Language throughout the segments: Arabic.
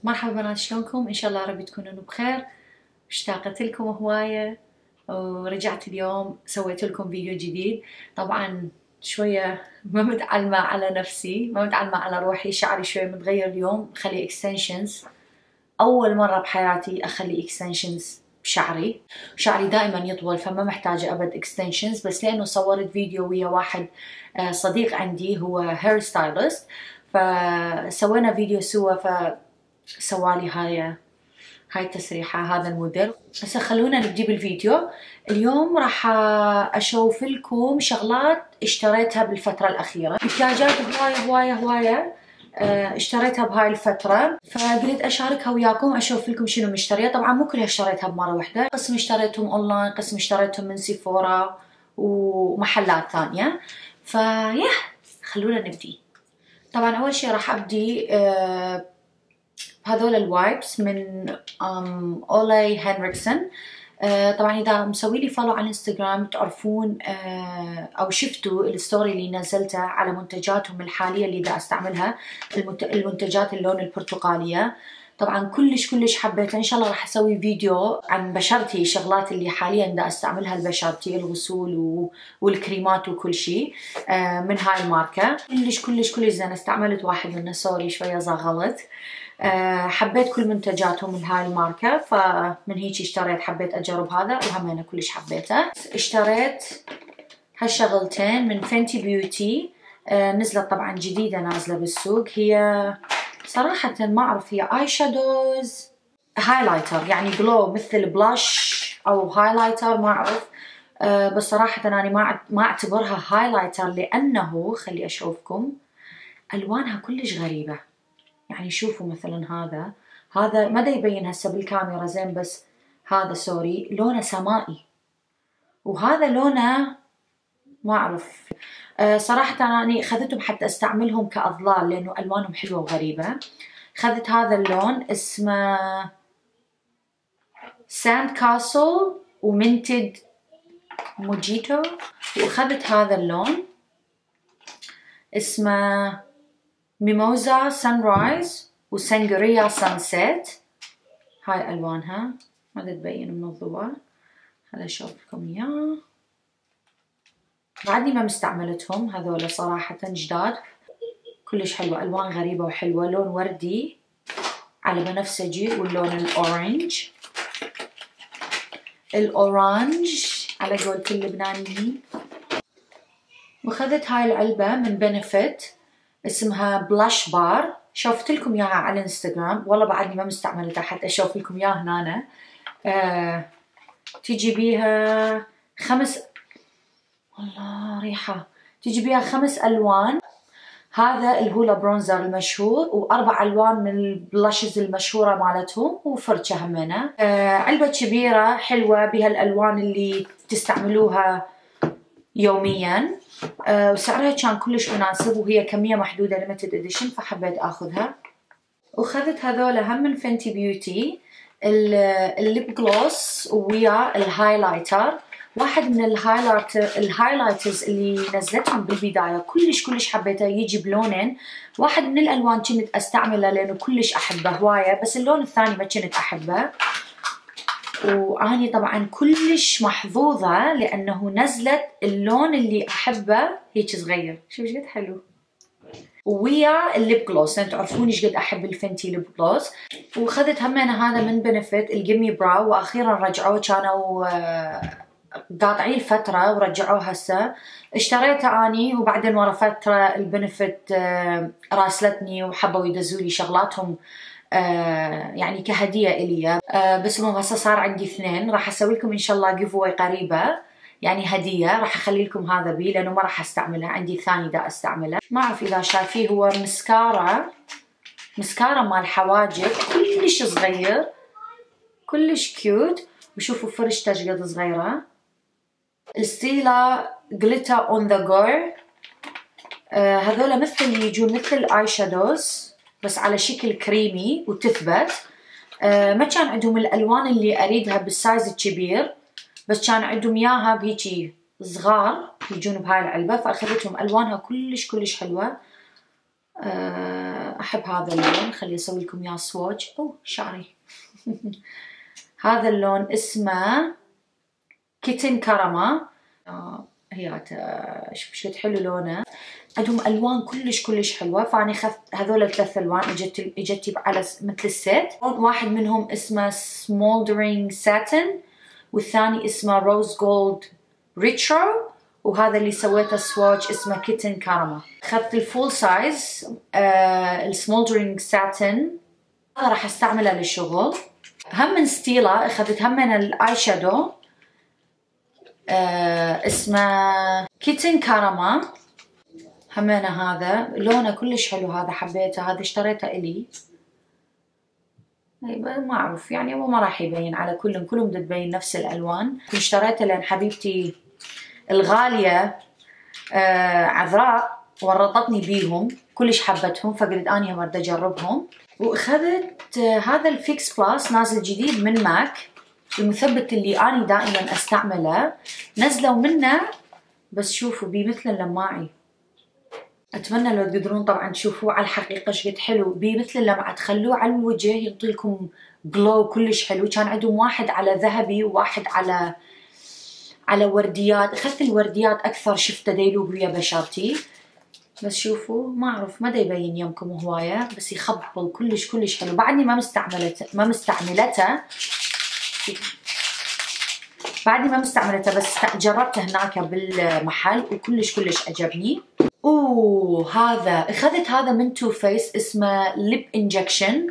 مرحبا بنات، شلونكم؟ ان شاء الله ربي تكونون بخير. اشتاقت لكم هواية ورجعت اليوم سويت لكم فيديو جديد. طبعا شوية ما متعلمة على نفسي، ما متعلمة على روحي، شعري شوية متغير اليوم، خلي اكستنشنز. اول مرة بحياتي اخلي اكستنشنز بشعري. شعري دائما يطول فما محتاجة ابد اكستنشنز، بس لانه صورت فيديو ويا واحد صديق عندي هو هير ستايلست، فسوينا فيديو سوا، سوالي هاي التسريحة، هذا الموديل. هسه خلونا نبدي بالفيديو. اليوم راح اشوف لكم شغلات اشتريتها بالفترة الأخيرة، منتجات هواية اشتريتها بهاي الفترة، فقلت اشاركها وياكم، اشوف لكم شنو مشتريه. طبعا مو كلها اشتريتها بمرة واحدة، قسم اشتريتهم اونلاين، قسم اشتريتهم من سيفورا ومحلات ثانية. فيا خلونا نبدي. طبعا اول شي راح ابدي هذول الوايبس من أولي هنريكسون. طبعا إذا مسوي لي فولو على الانستغرام تعرفون أو شفتوا الستوري اللي نزلته على منتجاتهم الحالية اللي دا أستعملها، المنتجات اللون البرتقالية. طبعا كلش حبيتها. إن شاء الله راح أسوي فيديو عن بشرتي، الشغلات اللي حاليا دا أستعملها لبشرتي، الغسول والكريمات وكل شيء من هاي الماركة. كلش زين. استعملت واحد منه، سوري شوية زغلت. حبيت كل منتجاتهم من هاي الماركة، فمن هيك اشتريت، حبيت أجرب هذا وهمينه كلش حبيته. اشتريت هالشغلتين من فنتي بيوتي. نزلت طبعا جديدة، نازلة بالسوق. هي صراحة ما أعرف، هي آي شادوز هايلايتر، يعني جلو مثل بلاش أو هايلايتر، ما أعرف. بس صراحة أنا ما أعتبرها هايلايتر، لأنه خلي أشوفكم ألوانها كلش غريبة. يعني شوفوا مثلا هذا ما دا يبين هسه بالكاميرا زين، بس هذا سوري لونه سمائي، وهذا لونه ما أعرف. صراحة أنا خذتهم حتى أستعملهم كأظلال، لأنه ألوانهم حلوة وغريبة. خذت هذا اللون اسمه ساند كاسل ومنتد موجيتو، وأخذت هذا اللون اسمه ميموزا سانرايز وسانجريا سانسيت. هاي ألوانها ما تبين من الضوء. خليني أشوفكم إياه. بعدني ما مستعملتهم هذول، صراحة جداد، كلش حلوة، ألوان غريبة وحلوة. لون وردي على بنفسجي، واللون الأورانج على قولة اللبنانيين. وخذت هاي العلبة من بنفيت اسمها بلاش بار، شوفت لكم إياها على الانستغرام، والله بعدني ما مستعملتها حتى أشوف لكم إياها هنا. تيجي بيها والله ريحة، تيجي بيها 5 ألوان. هذا الهولا برونزر المشهور، و4 ألوان من البلاشز المشهورة مالتهم، وفرشة همينة. علبة كبيرة حلوة بها الألوان اللي تستعملوها يوميا. وسعرها كان كلش مناسب، وهي كمية محدودة limited edition، فحبيت أخذها. وخذت هذول هم من فنتي بيوتي، الليب جلوس ويا الهايلايتر. واحد من الهايلايترز اللي نزلتهم بالبداية كلش حبيته، يجي بلونين. واحد من الألوان كنت أستعمله لأنه كلش أحبه هواية، بس اللون الثاني ما كنت أحبه. وأني طبعا كلش محظوظة لأنه نزلت اللون اللي أحبه هيك صغير. شوف ايش قد حلو، ويا الليب جلوس. انتم تعرفون ايش قد احب الفنتي ليب جلوس. وخذت همنا هذا من بنفيت الجيمي براو، واخيرا رجعوه، كانوا قاطعين فترة ورجعوه هسه. اشتريته اني، وبعدين ورا فترة البنفيت راسلتني وحبوا يدزولي شغلاتهم يعني كهدية إلي. بس المهم هسه صار عندي 2. راح اسوي لكم ان شاء الله جيف اواي قريبة، يعني هدية. راح اخلي لكم هذا بي لانه ما راح استعمله، عندي ثاني دا استعمله. ما اعرف اذا شايفيه، هو مسكارا مال حواجب، كلش صغير، كلش كيوت. وشوفوا فرشته ايش قد صغيرة. الستيلا جليتر اون ذا جو. هذول مثل يجون مثل اي شادوز، بس على شكل كريمي وتثبت. ما كان عندهم الألوان اللي أريدها بالسايز الكبير، بس كان عندهم إياها بهيجي صغار يجون بهاي العلبة، فأخذتهم. ألوانها كلش حلوة، أحب هذا اللون. خلي أسوي لكم إياه سواتش. أوه شعري. هذا اللون اسمه كيتن كارما. هي شفت حلو لونه. عندهم ألوان كلش حلوة، فأنا أخذت هذول الثلاث ألوان. إجتي على مثل السيت. واحد منهم اسمه سمولدرينج ساتن، والثاني اسمه روز جولد ريترو، وهذا اللي سويته سواتش اسمه كيتن كارما. أخذت الفول سايز السمولدرينج ساتن، هذا راح استعمله للشغل. هم من ستيلا أخذت هم من الآي شادو اسمه كيتن كارما همينه. هذا لونه كلش حلو، هذا حبيته، هذا اشتريته إلي. ما أعرف يعني هو ما راح يبين على كلهم تبين نفس الألوان. اشتريته لأن حبيبتي الغالية عذراء ورطتني بيهم، كلش حبتهم، فقلت أني هم بدي أجربهم. وأخذت هذا الفيكس بلاس نازل جديد من ماك، المثبت اللي أنا دائما أستعمله. نزلوا منه بس شوفوا بيه مثل اللماعي. أتمنى لو تقدرون طبعا تشوفوه على الحقيقة شقد حلو. بيه مثل اللمعة، تخلوه على الوجه يعطيكم جلو كلش حلو. كان عندهم واحد على ذهبي وواحد على ورديات. أخذت الورديات أكثر، شفته ديلوب ويا بشرتي. بس شوفوا ما أعرف ما دا يبين يمكم هواية، بس يخبل كلش حلو. بعدني ما مستعملته بس جربته هناك بالمحل وكلش عجبني. هذا أخذت هذا من تو فيس اسمه ليب انجكشن.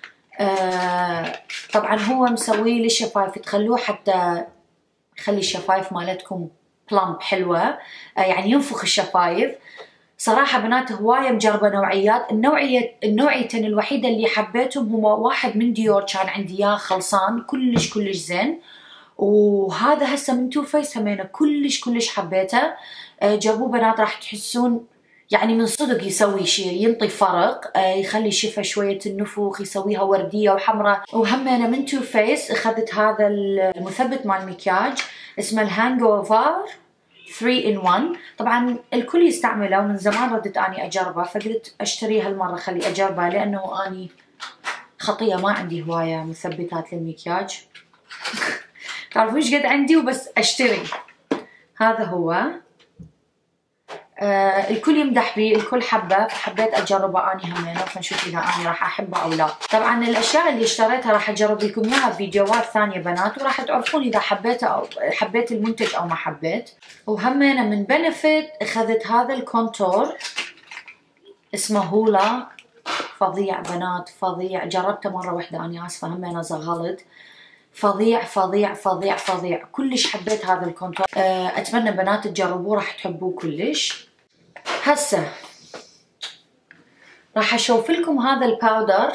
طبعا هو مسوي للشفايف، تخلوه حتى يخلي الشفايف مالتكم بلامب حلوة، يعني ينفخ الشفايف. صراحة بنات هواية مجربة نوعيات. النوعيتين الوحيدة اللي حبيتهم هو واحد من ديور كان عندي اياه خلصان كلش زين، وهذا هسه من تو فيس همينه كلش حبيته. جربوه بنات راح تحسون يعني من صدق يسوي شيء، ينطي فرق، يخلي الشفة شوية النفوخ، يسويها وردية وحمراء. وهمينه من تو فيس أخذت هذا المثبت مال المكياج اسمه الهانج اوفر 3 in 1. طبعا الكل يستعمله ومن زمان ردت اني اجربه، فقلت اشتريه هالمره خلي اجربه، لانه اني خطيه ما عندي هوايه مثبتات للمكياج. تعرفون ايش قد عندي وبس اشتري. هذا هو الكل يمدح بيه، الكل حبه، فحبيت اجربه اني همينه، فنشوف اذا اني راح احبه او لا. طبعا الاشياء اللي اشتريتها راح اجرب لكم اياها بفيديوهات ثانيه بنات، وراح تعرفون اذا حبيته او حبيت المنتج او ما حبيت. وهمينه من بنفيت اخذت هذا الكونتور اسمه هولا. فظيع بنات فظيع، جربته مره واحده اني اسفه همينه زغلت. فظيع كلش حبيت هذا الكونتور. اتمنى بنات تجربوه راح تحبوه كلش. هسه راح اشوف لكم هذا الباودر.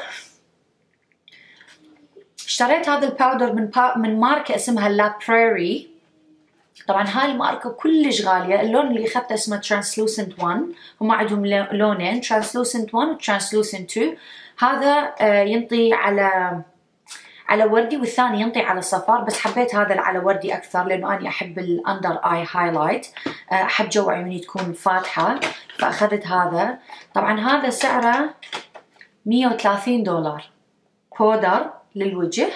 اشتريت هذا الباودر من ماركة اسمها لا بريري. طبعا هاي الماركة كلش غالية. اللون اللي اخذته اسمه ترانسلوسنت 1. هم عندهم لونين، ترانسلوسنت 1 وترانسلوسنت 2. هذا ينطي على وردي والثاني ينطي على صفار، بس حبيت هذا على وردي اكثر لانه اني احب الاندر اي هايلايت، احب جو عيوني تكون فاتحه، فاخذت هذا. طبعا هذا سعره $130 بودر للوجه،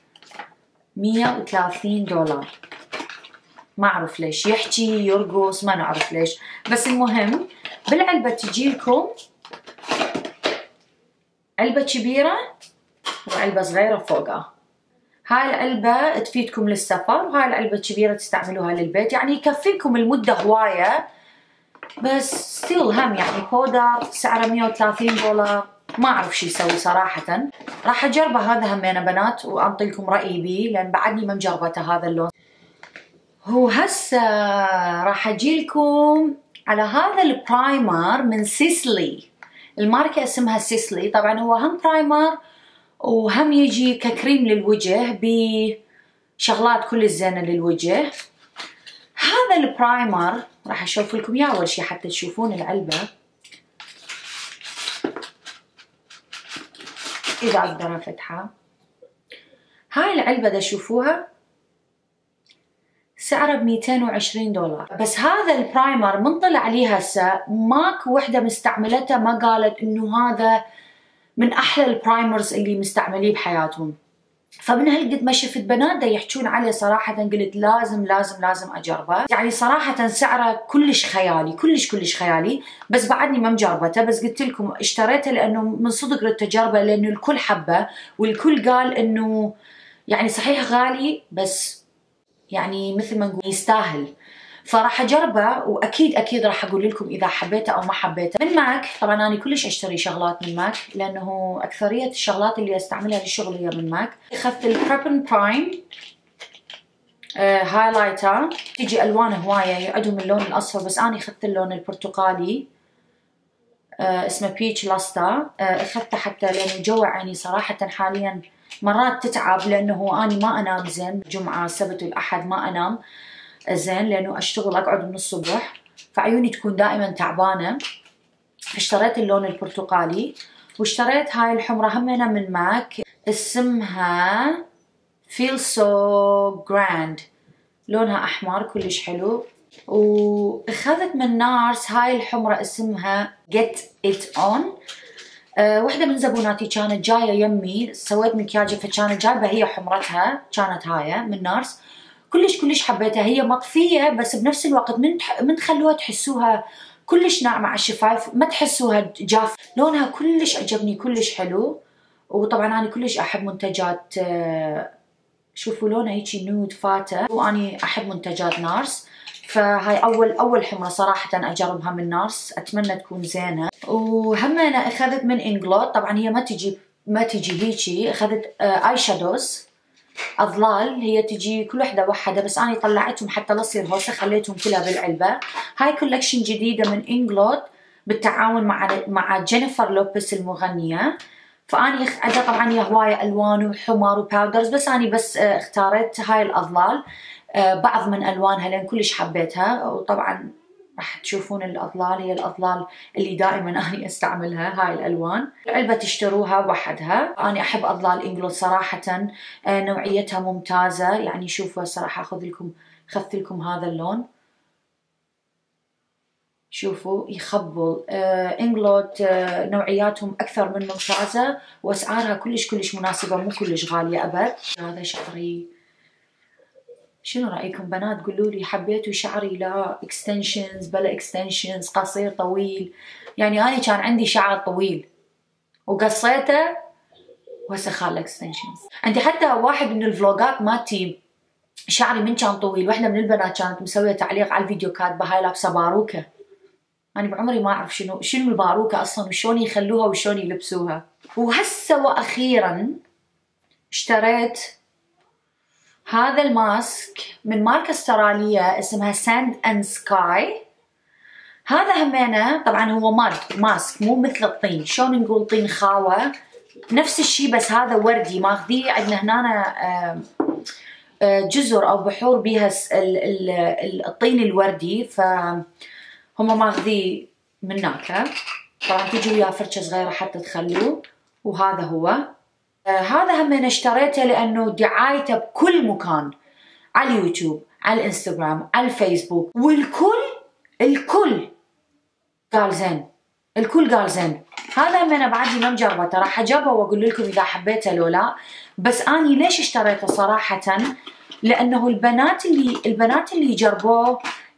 $130. ما اعرف ليش يحكي يرقص، ما نعرف ليش، بس المهم بالعلبه تجيلكم علبه كبيره وعلبة صغيرة فوقها. هاي العلبة تفيدكم للسفر، وهاي العلبة الكبيرة تستعملوها للبيت، يعني يكفيكم المدة هواية. بس ستيل هم يعني بودر سعره $130، ما أعرف شو يسوي صراحة. راح أجربه هذا همينه بنات وأنطي لكم رأيي بيه، لأن بعدني ما مجربته هذا اللون. هو هسه راح أجيلكم على هذا البرايمر من سيسلي. الماركة اسمها سيسلي. طبعا هو هم برايمر وهم يجي ككريم للوجه بشغلات كل الزينة للوجه. هذا البرايمر راح اشوف لكم اياه اول شي حتى تشوفون العلبة اذا اقدر افتحها. هاي العلبة دا تشوفوها سعره ب$220. بس هذا البرايمر من طلع لي هسه ماكو وحده مستعملته ما قالت انه هذا من احلى البرايمرز اللي مستعمليه بحياتهم. فمن هالقد ما شفت بنات دا يحجون عليه صراحة قلت لازم لازم لازم أجربه. يعني صراحة سعره كلش خيالي، كلش خيالي، بس بعدني ما مجربته. بس قلت لكم اشتريته لأنه من صدق ردت أجربه، لأنه الكل حبه والكل قال إنه يعني صحيح غالي بس يعني مثل ما نقول يستاهل. فراح اجربه واكيد راح اقول لكم اذا حبيته او ما حبيته. من ماك طبعا انا كلش اشتري شغلات من ماك لانه اكثريه الشغلات اللي استعملها للشغل هي من ماك. اخذت البريب برايم هايلايتر، تجي الوان هوايه عندهم اللون الاصفر بس انا اخذت اللون البرتقالي اسمه بيتش لاستا. اخذته حتى لانه جوع عيني صراحه حاليا مرات تتعب لانه اني ما انام زين، الجمعه السبت والاحد ما انام زين لانه اشتغل اقعد من الصبح فعيوني تكون دائما تعبانه. اشتريت اللون البرتقالي واشتريت هاي الحمرة همينة من ماك اسمها Feel So Grand، لونها احمر كلش حلو. واخذت من نارس هاي الحمرة اسمها Get It On. وحده من زبوناتي كانت جايه يمي، سويت مكياجها فكانت جايبه هي حمرتها، كانت هاي من نارس كلش حبيتها. هي مطفيه بس بنفس الوقت من تخلوها تحسوها كلش ناعمه على الشفايف، ما تحسوها جاف. لونها كلش عجبني كلش حلو. وطبعا انا كلش احب منتجات شوفوا لونها هيجي نود فاتح، واني احب منتجات نارس. فهاي اول حمرة صراحة اجربها من نارس، اتمنى تكون زينة. وهم انا اخذت من انجلوت، طبعا هي ما تجي هيجي. اخذت اي شادوز اظلال، هي تجي كل وحده وحده بس انا طلعتهم حتى لا تصير هوسه خليتهم كلها بالعلبه. هاي كولكشن جديده من انجلوت بالتعاون مع جينيفر لوبيس المغنيه. فاني عندها طبعا هي هوايه الوان وحمر وباودرز بس اني بس اختارت هاي الاظلال بعض من الوانها لان كلش حبيتها. وطبعا راح تشوفون الاظلال هي الاظلال اللي دائما اني استعملها هاي الالوان. العلبه تشتروها وحدها. انا احب اظلال انجلوت صراحه، نوعيتها ممتازه. يعني شوفوا صراحه اخذت لكم هذا اللون، شوفوا يخبل. انجلوت نوعياتهم اكثر من ممتازه واسعارها كلش مناسبه، مو كلش غاليه ابد. هذا شعري، شنو رأيكم بنات؟ قولوا لي حبيتوا شعري لا اكستنشنز بلا اكستنشنز، قصير طويل؟ يعني أنا كان عندي شعر طويل وقصيته وهسه خاله اكستنشنز. عندي حتى واحد من الفلوجات مالتي شعري من كان طويل، واحدة من البنات كانت مسوية تعليق على الفيديو كاتبة هاي لابسة باروكة. أنا بعمري ما أعرف شنو الباروكة أصلا وشلون يخلوها وشلون يلبسوها. وهسه وأخيرا اشتريت هذا الماسك من ماركة استرالية اسمها ساند اند سكاي. هذا همينه طبعا هو ماسك مو مثل الطين، شلون نقول طين خاوة نفس الشي بس هذا وردي ماخذيه. عندنا هنا جزر او بحور بيها الطين الوردي فهم ماخذيه من هناك. طبعا تجي وياه فرشة صغيرة حتى تخلوه. وهذا هو هذا هم أنا اشتريته لأنه دعايته بكل مكان، على اليوتيوب، على الانستغرام، على الفيسبوك، والكل قال زين، الكل قال زين. هذا هم أنا بعدني ما مجربته، راح أجربه وأقول لكم إذا حبيته لو لا. بس أني ليش اشتريته صراحة؟ لأنه البنات اللي جربوه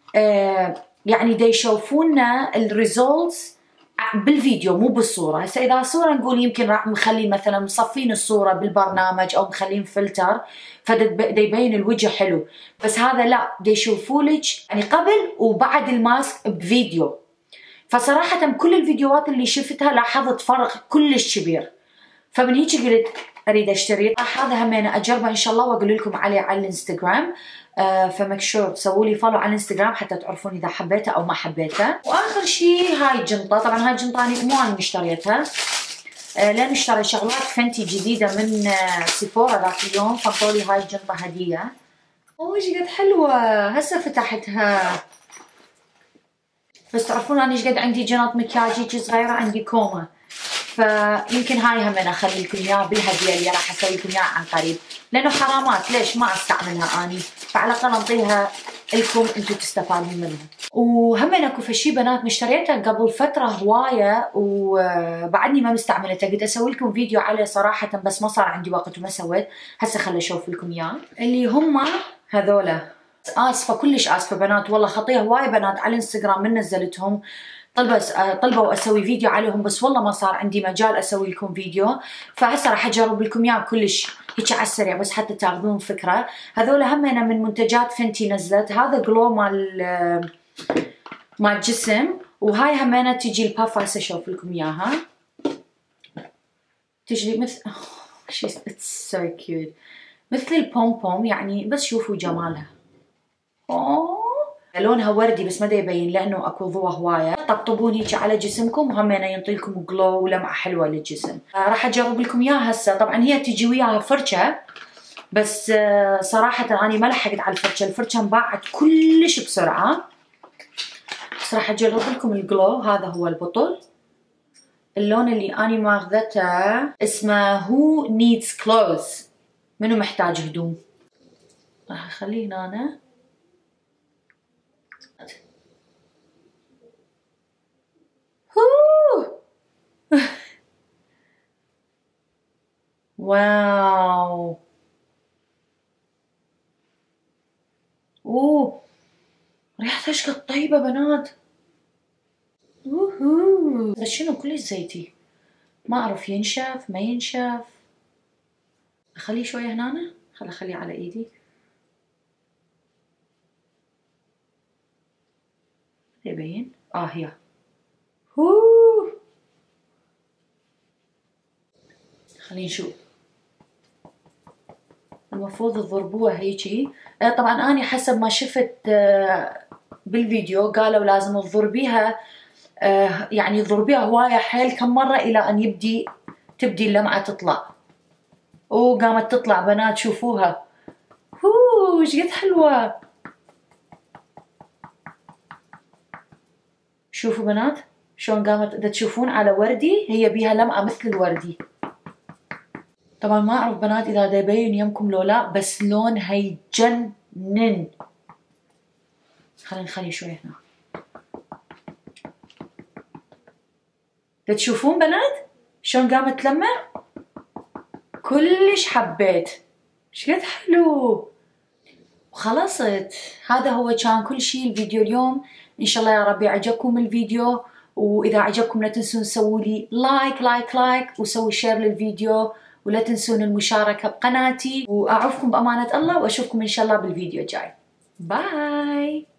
يعني دا يشوفونا الريزولتس بالفيديو مو بالصورة. هسه إذا صورة نقول يمكن راح نخلي مثلا مصفين الصورة بالبرنامج أو مخلين فلتر فدا يبين الوجه حلو، بس هذا لا، دا يشوفولك يعني قبل وبعد الماسك بفيديو. فصراحة كل الفيديوهات اللي شفتها لاحظت فرق كلش كبير، فمن هيك قلت أريد أشتري. هذا هم أنا أجربه إن شاء الله وأقول لكم عليه على الانستغرام. فمك شور تسووا لي فولو على الانستغرام حتى تعرفون اذا حبيته او ما حبيته. واخر شيء هاي الجنطه، طبعا هاي الجنطه مو انا مشتريتها لان اشتريت شغلات فنتي جديده من سيفورا ذاك اليوم فانطوا لي هاي الجنطه هديه. اوه ايش قد حلوه، هسه فتحتها. بس تعرفون انا ايش قد عندي جنط مكياجي صغيره، عندي كومه، فيمكن هاي هم انا اخلي لكم اياها بالهديه اللي راح اسوي لكم اياها عن قريب لانه حرامات ليش ما استعملها اني. فعلى الأقل أنطيها لكم أنتم تستفادون منها. وهم اكو فشي بنات مشتريتها قبل فترة هواية وبعدني ما مستعملتها، قلت أسوي لكم فيديو عليه صراحة بس ما صار عندي وقت وما سويت. هسه خلي أشوف لكم إياه اللي هم هذولا. آسفة كلش آسفة بنات والله، خطية هواية بنات على الانستغرام من نزلتهم طلبوا أسوي فيديو عليهم بس والله ما صار عندي مجال أسوي لكم فيديو، فهسه راح أجرب لكم إياه كلش هيك على السريع بس حتى تاخذون فكرة. هذولا همينة من منتجات فنتي نزلت، هذا جلو مال جسم، وهاي همينة تجي الباف. هسه أشوف لكم إياها، تجي مثل it's so cute مثل البوم بوم يعني، بس شوفوا جمالها. لونها وردي بس ما دا يبين لانه اكو ضوء هوايه. طبطبون هيك على جسمكم وهمينه ينطيلكم جلو ولمعه حلوه للجسم. راح اجرب لكم اياها هسه. طبعا هي تجي وياها فرشه بس صراحه انا ما لحقت على الفرشه انباعت كلش بسرعه. بس راح اجرب لكم الجلو. هذا هو البطل. اللون اللي اني ماخذته اسمه Who Needs Clothes، منو محتاج هدوم. راح اخليه هنا. واو اوه ريحتها ايش قد طيبة بنات. بس شنو كلش زيتي، ما اعرف ينشف ما ينشف. اخليه شوية هنا، اخليه على ايدي يبين. هي خلينا نشوف. المفروض تضربوها هيجي. طبعا اني حسب ما شفت بالفيديو قالوا لازم تضربيها يعني تضربيها هواية حيل كم مرة الى ان تبدي اللمعة تطلع. قامت تطلع بنات شوفوها. ايش قد حلوة. شوفوا بنات شلون قامت. اذا تشوفون على وردي هي بيها لمعة مثل الوردي. طبعا ما اعرف بنات اذا دا يبين يمكم لو لا، بس لونها يجنن. خلينا نخلي شوي هنا. دا تشوفون بنات شلون قامت تلمع. كلش حبيت. ايش قد حلو. وخلصت. هذا هو كان كل شيء الفيديو اليوم. ان شاء الله يا رب يعجبكم الفيديو، واذا عجبكم لا تنسون تسووا لي لايك وسووا شير للفيديو، ولا تنسون المشاركة بقناتي. واعوفكم بأمانة الله، واشوفكم ان شاء الله بالفيديو الجاي. باي.